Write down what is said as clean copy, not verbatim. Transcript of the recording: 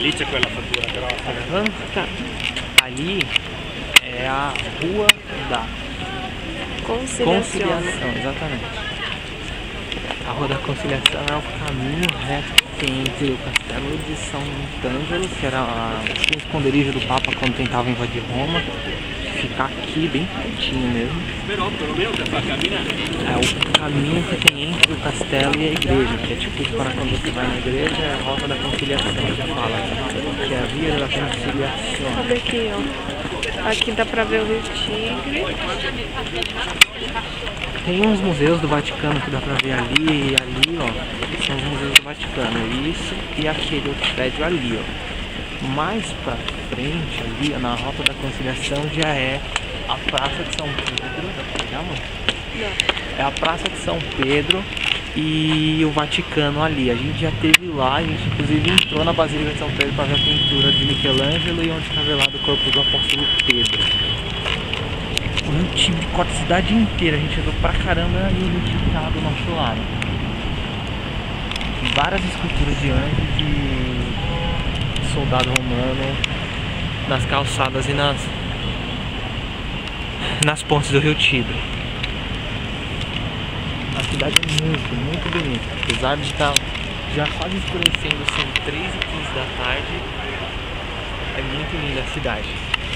Lì c'è quella fattura grossa. Tá vendo? Tá. Ali é a rua da Conciliação. Conciliação, exatamente. A Rua da Conciliação é o caminho reto que tem entre o castelo de São Angelo, que era o esconderijo do Papa quando tentava invadir Roma, ficar aqui bem pertinho mesmo. Però perlomeno te fa camminare. É o caminho que tem entre o castelo e a igreja, que é tipo quando você vai na igreja, é a Rota da Conciliação que fala, que é a Via da Conciliação. Olha aqui, ó. Aqui dá pra ver o Rio Tigre. Tem uns museus do Vaticano que dá pra ver ali e ali, ó. São os museus do Vaticano. Isso e aquele outro prédio ali, ó. Mais pra frente, ali, ó, na Rota da Conciliação, já é a Praça de São Pedro. Dá pra pegar, mano? Não. É a Praça de São Pedro e o Vaticano ali. A gente já esteve lá, a gente inclusive entrou na Basílica de São Pedro para ver a pintura de Michelangelo e onde está velado o corpo do apóstolo Pedro. O Rio Tigre corta a cidade inteira, a gente andou pra caramba e o Rio Tigre tá do nosso lado. Várias esculturas de anjos e soldado romano nas calçadas e nas pontes do Rio Tigre. A cidade é muito bonita, apesar de estar já quase escurecendo, são 3h15 da tarde, é muito linda a cidade.